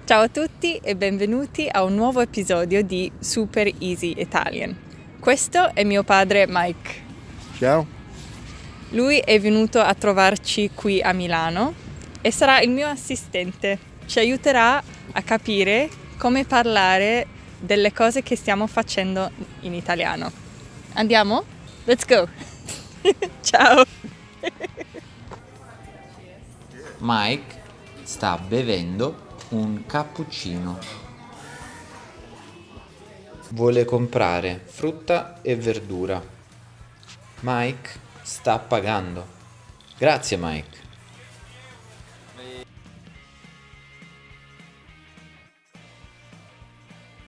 Ciao a tutti e benvenuti a un nuovo episodio di Super Easy Italian. Questo è mio padre Mike. Ciao. Lui è venuto a trovarci qui a Milano e sarà il mio assistente. Ci aiuterà a capire come parlare delle cose che stiamo facendo in italiano. Andiamo? Let's go! Ciao! Mike sta bevendo un cappuccino. Vuole comprare frutta e verdura. Mike sta pagando. Grazie Mike.